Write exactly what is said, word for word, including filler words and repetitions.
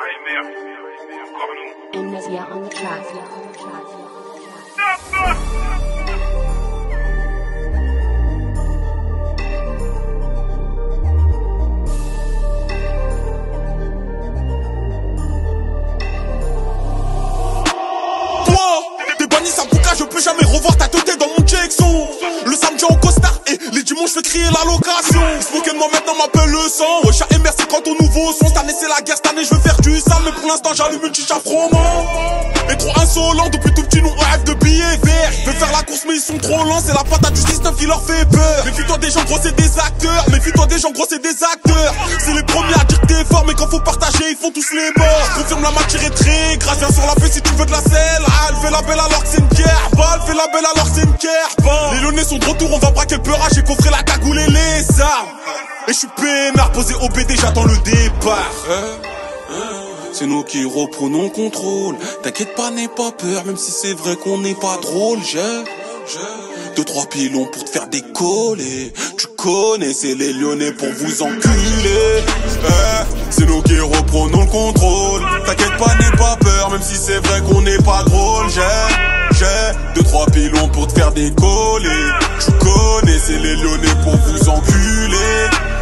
Amnesia on the track. Je peux jamais revoir ta tête dans mon Jackson. Le samedi en costard et les dimanches je fais crier la location. Ils se moquent de moi maintenant m'appelle le sang. Wesh et merci quand ton nouveau son. Cette année c'est la guerre, cette année je veux faire du sale. Mais pour l'instant j'allume une chicha froment. Et trop insolent depuis tout petit nous rêve de billets verts. Je veux faire la course mais ils sont trop lents. C'est la patate du dix-neuf qui leur fait peur. Méfie-toi des gens gros c'est des acteurs. Méfie-toi des gens gros c'est des acteurs. C'est les premiers à dire que t'es fort mais quand faut partager ils font tous les morts. Confirme la matière est très grasse. Viens sur la paix si tu veux de la selle. Ah elle fait la belle alors que c'est une guerre. Balle fait la belle alors c'est une guerre. Les Lyonnais sont de retour, on va braquer le peurage. J'ai coffré la cagoule et les armes. Et je suis peinard, posé au B D, j'attends le départ. C'est nous qui reprenons contrôle. T'inquiète pas, n'aie pas peur, même si c'est vrai qu'on n'est pas drôle. J'ai, j'ai deux trois pilons pour te faire décoller. Tu connais, c'est les Lyonnais pour vous enculer. C'est nous qui reprenons le contrôle. T'inquiète pas, n'aie pas peur, même si c'est vrai qu'on n'est pas drôle. J'ai, j'ai deux trois pilons pour te faire décoller. Tu connais, c'est les Lyonnais pour vous enculer.